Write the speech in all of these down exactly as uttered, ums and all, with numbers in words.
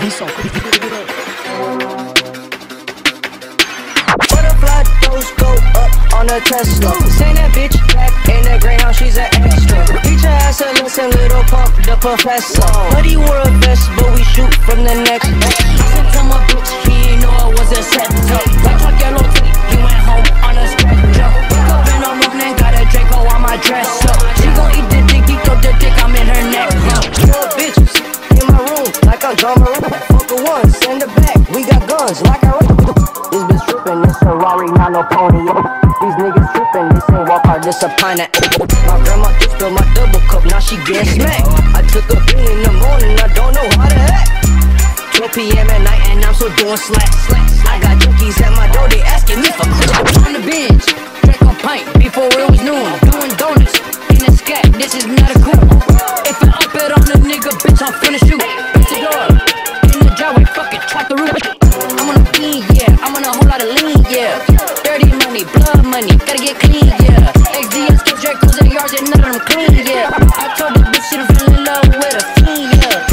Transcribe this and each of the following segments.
Butterfly doors go up on a Tesla. Send that bitch back in the Greyhound, she's an extra. Teach her ass a lesson, Lil Pump the professor. But he wore a vest, but we shoot from the next. Listen to my bitch, he ain't know I was a setup. Like talk yellow tape, he went home on a spectrum. Wake up in the morning, got a Draco on my dress up. She gon' eat the dick, he throw the dick, I'm in her neck. Four bitches in my room, like I'm John Maroon. Fuck a one, send her back, we got guns, like I this bitch trippin', it's a Rari, not no pony. These niggas trippin', this ain't walk hard, this a pineapple. My grandma just spilled my double cup, now she get smacked. I took a pill in the morning, I don't know how to act. twelve P M at night and I'm still doing slack. I got junkies at my door, they asking me for crap. On the bench, drink a pint before it was noon. Doing donuts in the scat, this is not a cool. If I up it on the nigga, bitch, I'm finna shoot. Bitch, the door, in the driveway, fuck it, try the roof. I'm on a bean, yeah, I'm on a whole lot of lean, yeah. Dirty money, blood money, gotta get clean, yeah. X D S, get Dracos in the yards and none of them clean, yeah. I told the bitch she done fell in love with a fiend, yeah.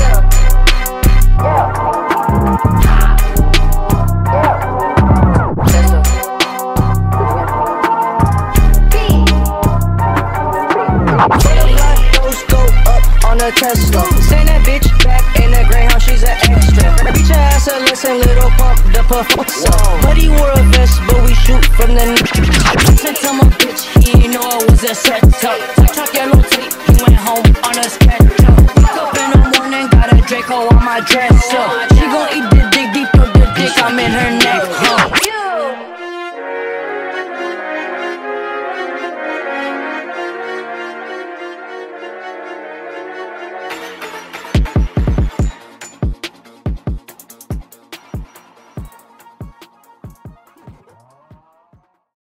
Those go up on a Tesla. Send that bitch back in the Greyhound, she's an extra. Teach her ass a lesson, Lil Pump the professor. But he wore a vest, but we shoot from the neck. Listen to my bitch, he ain't know I was a setup. Like talk yellow tape, he went home on a sketch up. Wake up in the morning, got a Draco on my dress up. She gon' eat